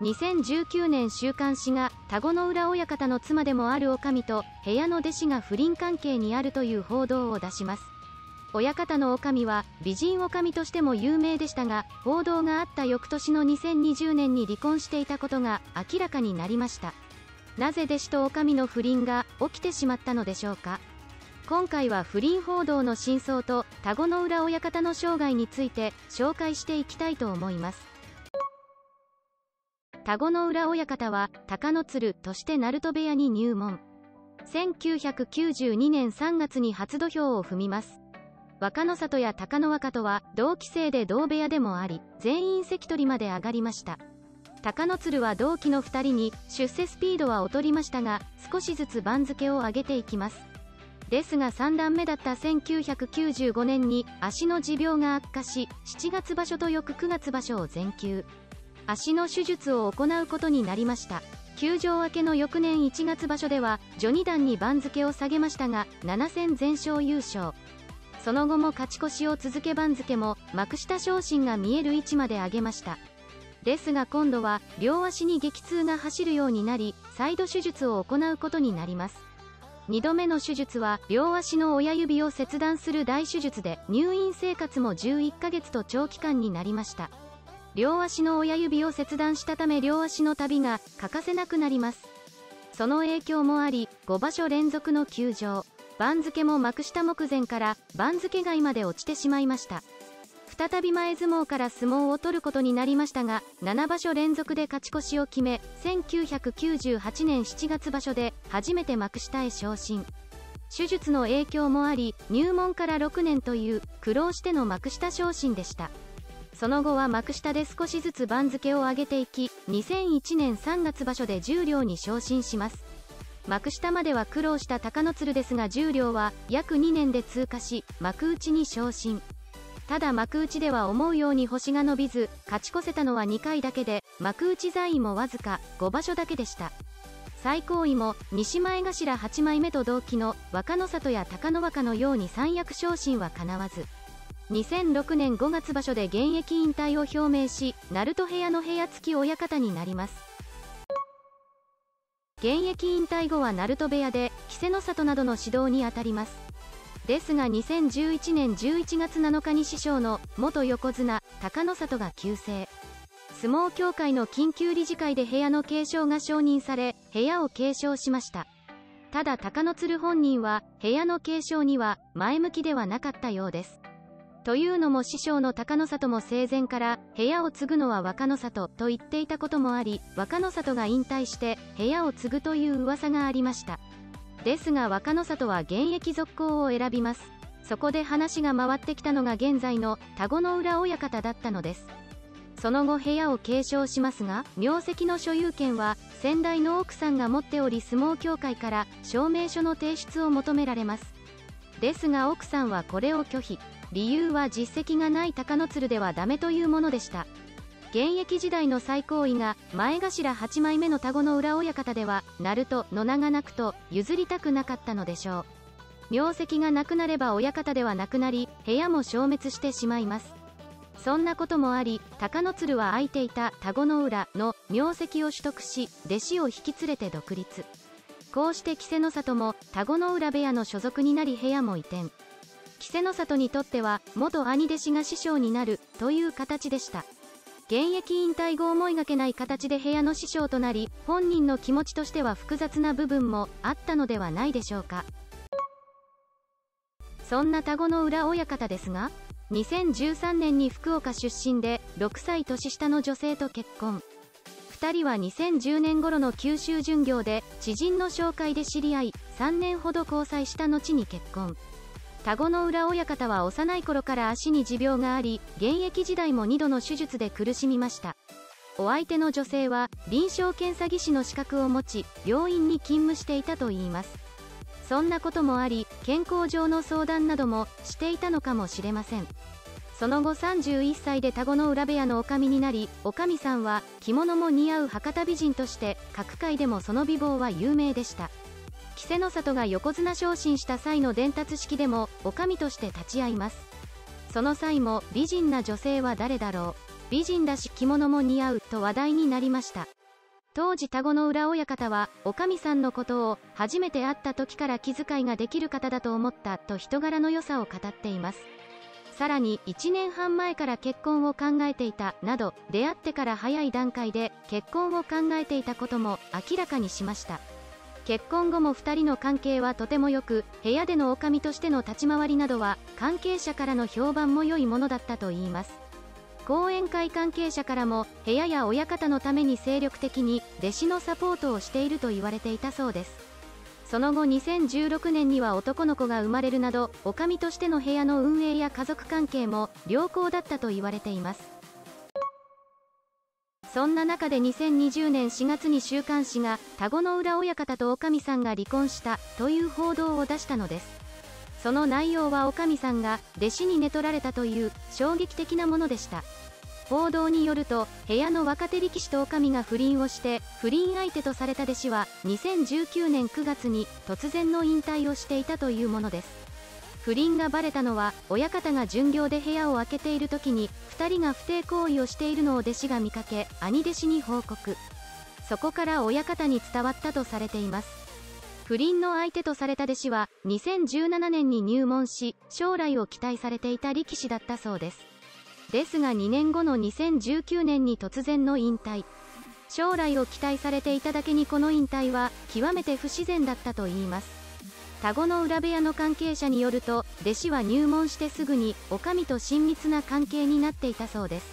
2019年週刊誌が田子の浦親方の妻でもある女将と部屋の弟子が不倫関係にあるという報道を出します。親方の女将は美人女将としても有名でしたが、報道があった翌年の2020年に離婚していたことが明らかになりました。なぜ弟子と女将の不倫が起きてしまったのでしょうか。今回は不倫報道の真相と田子の浦親方の生涯について紹介していきたいと思います。田子の浦親方は鷹の鶴として鳴門部屋に入門。1992年3月に初土俵を踏みます。若の里や貴ノ若とは同期生で同部屋でもあり、全員関取まで上がりました。鷹の鶴は同期の2人に出世スピードは劣りましたが、少しずつ番付を上げていきます。ですが3段目だった1995年に足の持病が悪化し、7月場所と翌9月場所を全休。足の手術を行うことになりました。休場明けの翌年1月場所では序二段に番付を下げましたが、7戦全勝優勝。その後も勝ち越しを続け、番付も幕下昇進が見える位置まで上げました。ですが今度は両足に激痛が走るようになり、再度手術を行うことになります。2度目の手術は両足の親指を切断する大手術で、入院生活も11ヶ月と長期間になりました。両足の親指を切断したため両足の旅が欠かせなくなります。その影響もあり5場所連続の休場。番付も幕下目前から番付外まで落ちてしまいました。再び前相撲から相撲を取ることになりましたが、7場所連続で勝ち越しを決め、1998年7月場所で初めて幕下へ昇進。手術の影響もあり入門から6年という苦労しての幕下昇進でした。その後は幕下で少しずつ番付を上げていき、2001年3月場所で十両に昇進します。幕下までは苦労した鷹の鶴ですが、十両は約2年で通過し幕内に昇進。ただ幕内では思うように星が伸びず、勝ち越せたのは2回だけで、幕内在位もわずか5場所だけでした。最高位も西前頭8枚目と同期の若の里や貴ノ若のように三役昇進はかなわず、2006年5月場所で現役引退を表明し、鳴門部屋の部屋付き親方になります。現役引退後は鳴門部屋で稀勢の里などの指導にあたります。ですが2011年11月7日に師匠の元横綱貴ノ里が急逝。相撲協会の緊急理事会で部屋の継承が承認され、部屋を継承しました。ただ貴ノ鶴本人は部屋の継承には前向きではなかったようです。というのも師匠の貴ノ里も生前から部屋を継ぐのは若の里と言っていたこともあり、若の里が引退して部屋を継ぐという噂がありました。ですが若の里は現役続行を選びます。そこで話が回ってきたのが現在の田子の浦親方だったのです。その後部屋を継承しますが、名跡の所有権は先代の奥さんが持っており、相撲協会から証明書の提出を求められます。ですが奥さんはこれを拒否。理由は実績がない鷹の鶴ではダメというものでした。現役時代の最高位が前頭8枚目の田子の浦親方では、鳴門の名がなくと譲りたくなかったのでしょう。名跡がなくなれば親方ではなくなり、部屋も消滅してしまいます。そんなこともあり、鷹の鶴は空いていた田子の浦の名跡を取得し、弟子を引き連れて独立。こうして稀勢の里も田子の浦部屋の所属になり、部屋も移転。稀勢の里にとっては元兄弟子が師匠になるという形でした。現役引退後思いがけない形で部屋の師匠となり、本人の気持ちとしては複雑な部分もあったのではないでしょうか。そんな田子の浦親方ですが、2013年に福岡出身で6歳年下の女性と結婚。2人は2010年頃の九州巡業で知人の紹介で知り合い、3年ほど交際した後に結婚。田子の浦親方は幼い頃から足に持病があり、現役時代も2度の手術で苦しみました。お相手の女性は臨床検査技師の資格を持ち、病院に勤務していたといいます。そんなこともあり、健康上の相談などもしていたのかもしれません。その後31歳で田子の浦部屋の女将になり、女将さんは着物も似合う博多美人として各界でもその美貌は有名でした。稀勢の里が横綱昇進した際の伝達式でも女将として立ち会います。その際も美人な女性は誰だろう。 美人だし着物も似合うと話題になりました。当時田子の浦親方は、おかみさんのことを初めて会った時から気遣いができる方だと思ったと人柄の良さを語っています。さらに1年半前から結婚を考えていたなど、出会ってから早い段階で結婚を考えていたことも明らかにしました。結婚後も2人の関係はとても良く、部屋での女将としての立ち回りなどは関係者からの評判も良いものだったといいます。講演会関係者からも部屋や親方のために精力的に弟子のサポートをしていると言われていたそうです。その後2016年には男の子が生まれるなど、女将としての部屋の運営や家族関係も良好だったと言われています。そんな中で2020年4月に週刊誌が田子の浦親方と女将さんが離婚したという報道を出したのです。その内容は女将さんが弟子に寝取られたという衝撃的なものでした。報道によると、部屋の若手力士と女将が不倫をして不倫相手とされた弟子は2019年9月に突然の引退をしていたというものです。不倫がバレたのは、親方が巡業で部屋を空けている時に2人が不貞行為をしているのを弟子が見かけ、兄弟子に報告。そこから親方に伝わったとされています。不倫の相手とされた弟子は2017年に入門し、将来を期待されていた力士だったそうです。ですが2年後の2019年に突然の引退。将来を期待されていただけにこの引退は極めて不自然だったといいます。田子の浦部屋の関係者によると、弟子は入門してすぐに女将と親密な関係になっていたそうです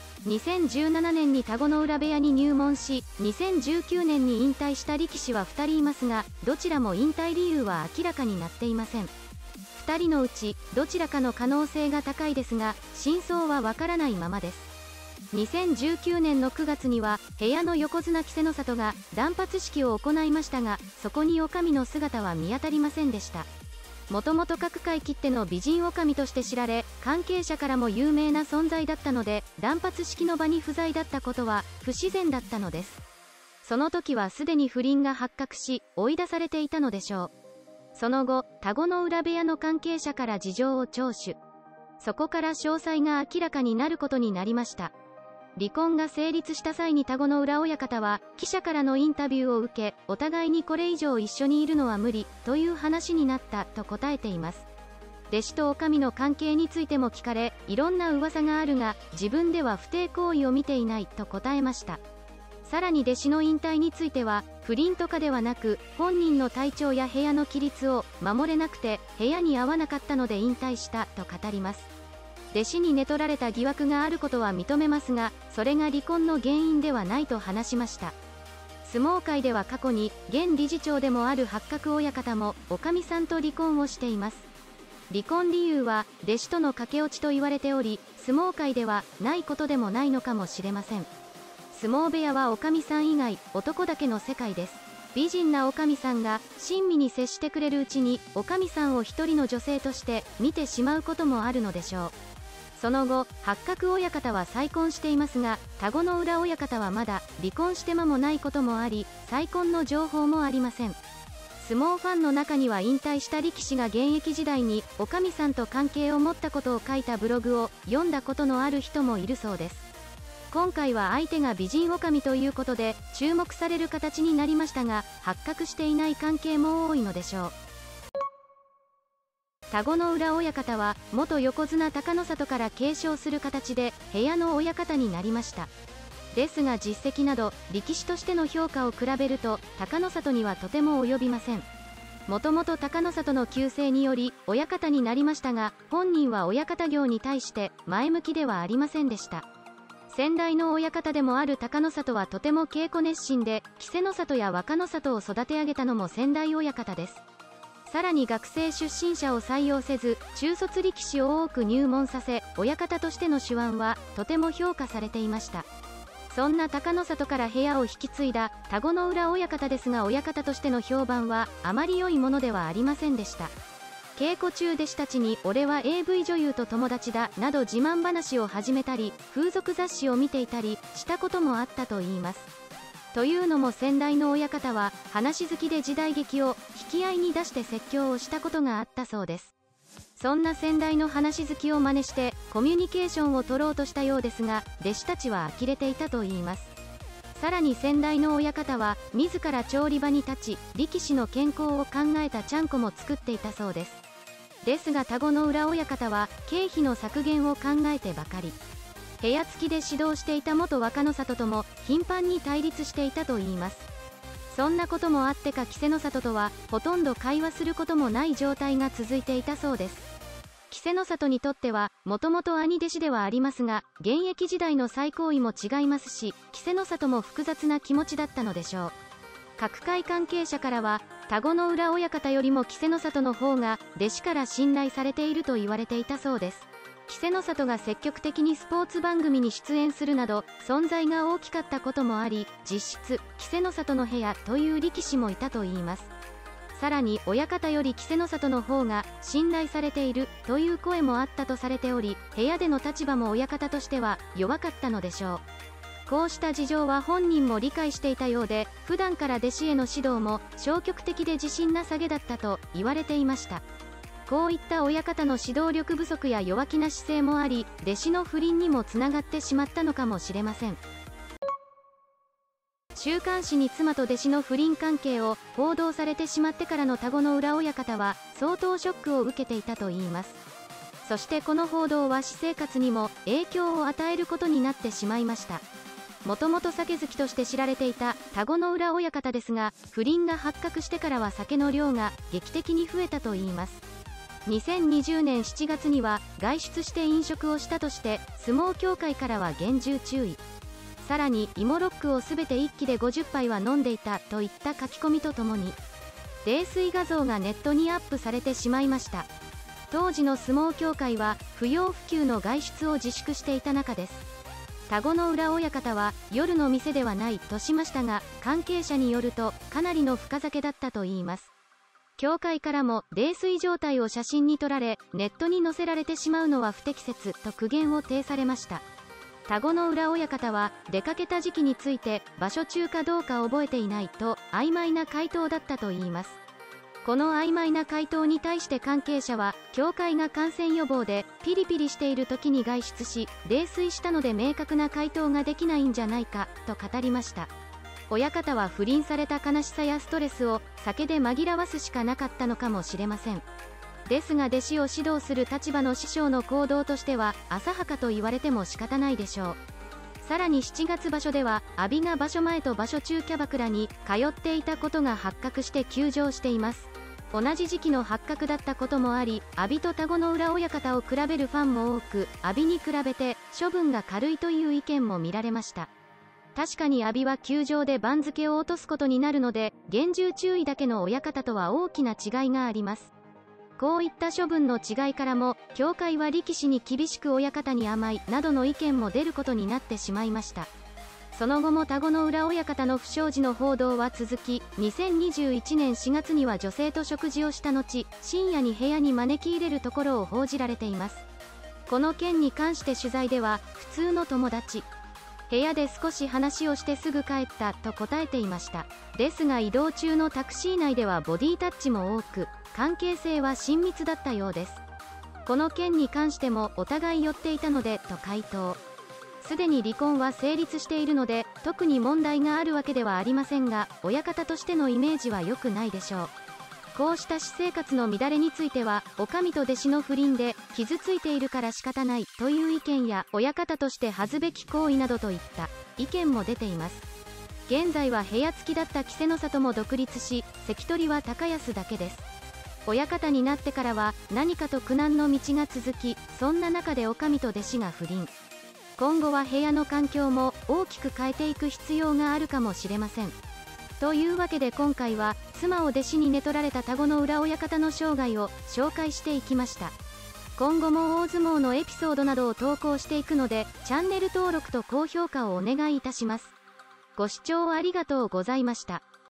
。2017年に田子の浦部屋に入門し、2019年に引退した力士は2人いますが、どちらも引退理由は明らかになっていません。2人のうちどちらかの可能性が高いですが、真相はわからないままです。2019年の9月には部屋の横綱稀勢の里が断髪式を行いましたが、そこに女将の姿は見当たりませんでした。もともと各界きっての美人女将として知られ、関係者からも有名な存在だったので、断髪式の場に不在だったことは不自然だったのです。その時はすでに不倫が発覚し、追い出されていたのでしょう。その後、田子の浦部屋の関係者から事情を聴取。そこから詳細が明らかになることになりました。離婚が成立した際に田子の浦親方は記者からのインタビューを受け、お互いにこれ以上一緒にいるのは無理という話になったと答えています。弟子と女将の関係についても聞かれ、いろんな噂があるが自分では不貞行為を見ていないと答えました。さらに弟子の引退については、不倫とかではなく本人の体調や部屋の規律を守れなくて部屋に合わなかったので引退したと語ります。弟子に寝取られた疑惑があることは認めますが、それが離婚の原因ではないと話しました。相撲界では過去に現理事長でもある八角親方も女将さんと離婚をしています。離婚理由は弟子との駆け落ちと言われており、相撲界ではないことでもないのかもしれません。相撲部屋は女将さん以外男だけの世界です。美人な女将さんが親身に接してくれるうちに、女将さんを一人の女性として見てしまうこともあるのでしょう。その後、八角親方は再婚していますが、田子の浦親方はまだ離婚して間もないこともあり、再婚の情報もありません。相撲ファンの中には引退した力士が現役時代に女将さんと関係を持ったことを書いたブログを読んだことのある人もいるそうです。今回は相手が美人女将ということで注目される形になりましたが、発覚していない関係も多いのでしょう。田子の浦親方は元横綱隆の里から継承する形で部屋の親方になりました。ですが実績など力士としての評価を比べると隆の里にはとても及びません。もともと隆の里の旧姓により親方になりましたが、本人は親方業に対して前向きではありませんでした。先代の親方でもある隆の里はとても稽古熱心で、稀勢の里や若の里を育て上げたのも先代親方です。さらに学生出身者を採用せず、中卒力士を多く入門させ、親方としての手腕はとても評価されていました。そんな隆の里から部屋を引き継いだ田子の浦親方ですが、親方としての評判はあまり良いものではありませんでした。稽古中弟子たちに俺は AV 女優と友達だなど自慢話を始めたり、風俗雑誌を見ていたりしたこともあったといいます。というのも先代の親方は話好きで時代劇を引き合いに出して説教をしたことがあったそうです。そんな先代の話好きを真似してコミュニケーションを取ろうとしたようですが、弟子たちは呆れていたといいます。さらに先代の親方は自ら調理場に立ち、力士の健康を考えたちゃんこも作っていたそうです。ですが田子の浦親方は経費の削減を考えてばかり、部屋付きで指導していた元若の里とも頻繁に対立していたといいます。そんなこともあってか稀勢の里とはほとんど会話することもない状態が続いていたそうです。稀勢の里にとってはもともと兄弟子ではありますが、現役時代の最高位も違いますし、稀勢の里も複雑な気持ちだったのでしょう。各界関係者からは田子の浦親方よりも稀勢の里の方が弟子から信頼されていると言われていたそうです。稀勢の里が積極的にスポーツ番組に出演するなど存在が大きかったこともあり、実質稀勢の里の部屋という力士もいたといいます。さらに親方より稀勢の里の方が信頼されているという声もあったとされており、部屋での立場も親方としては弱かったのでしょう。こうした事情は本人も理解していたようで、普段から弟子への指導も消極的で自信なさげだったと言われていました。こういった親方の指導力不足や弱気な姿勢もあり、弟子の不倫にもつながってしまったのかもしれません。週刊誌に妻と弟子の不倫関係を報道されてしまってからの田子の浦親方は相当ショックを受けていたといいます。そしてこの報道は私生活にも影響を与えることになってしまいました。もともと酒好きとして知られていた田子の浦親方ですが、不倫が発覚してからは酒の量が劇的に増えたといいます。2020年7月には外出して飲食をしたとして相撲協会からは厳重注意。さらに芋ロックをすべて1気で50杯は飲んでいたといった書き込みとともに泥酔画像がネットにアップされてしまいました。当時の相撲協会は不要不急の外出を自粛していた中です。田子の浦親方は夜の店ではないとしましたが、関係者によるとかなりの深酒だったといいます。協会からも泥酔状態を写真に撮られネットに載せられてしまうのは不適切と苦言を呈されました。田子の浦親方は出かけた時期について場所中かどうか覚えていないと曖昧な回答だったといいます。この曖昧な回答に対して関係者は、協会が感染予防でピリピリしている時に外出し泥酔したので明確な回答ができないんじゃないかと語りました。親方は不倫された悲しさやストレスを酒で紛らわすしかなかったのかもしれません。ですが弟子を指導する立場の師匠の行動としては浅はかと言われても仕方ないでしょう。さらに7月場所では阿炎が場所前と場所中キャバクラに通っていたことが発覚して休場しています。同じ時期の発覚だったこともあり、阿炎と田子の浦親方を比べるファンも多く、阿炎に比べて処分が軽いという意見も見られました。確かに阿炎は休場で番付を落とすことになるので、厳重注意だけの親方とは大きな違いがあります。こういった処分の違いからも、協会は力士に厳しく親方に甘いなどの意見も出ることになってしまいました。その後も田子の浦親方の不祥事の報道は続き、2021年4月には女性と食事をした後、深夜に部屋に招き入れるところを報じられています。この件に関して取材では、普通の友達、部屋で少し話をしてすぐ帰ったと答えていました。ですが移動中のタクシー内ではボディタッチも多く、関係性は親密だったようです。この件に関してもお互い寄っていたのでと回答。すでに離婚は成立しているので特に問題があるわけではありませんが、親方としてのイメージは良くないでしょう。こうした私生活の乱れについては、女将と弟子の不倫で傷ついているから仕方ないという意見や、親方として恥ずべき行為などといった意見も出ています。現在は部屋付きだった稀勢の里も独立し、関取は高安だけです。親方になってからは何かと苦難の道が続き、そんな中で女将と弟子が不倫。今後は部屋の環境も大きく変えていく必要があるかもしれません。というわけで今回は妻を弟子に寝取られた田子の浦親方の生涯を紹介していきました。今後も大相撲のエピソードなどを投稿していくので、チャンネル登録と高評価をお願いいたします。ご視聴ありがとうございました。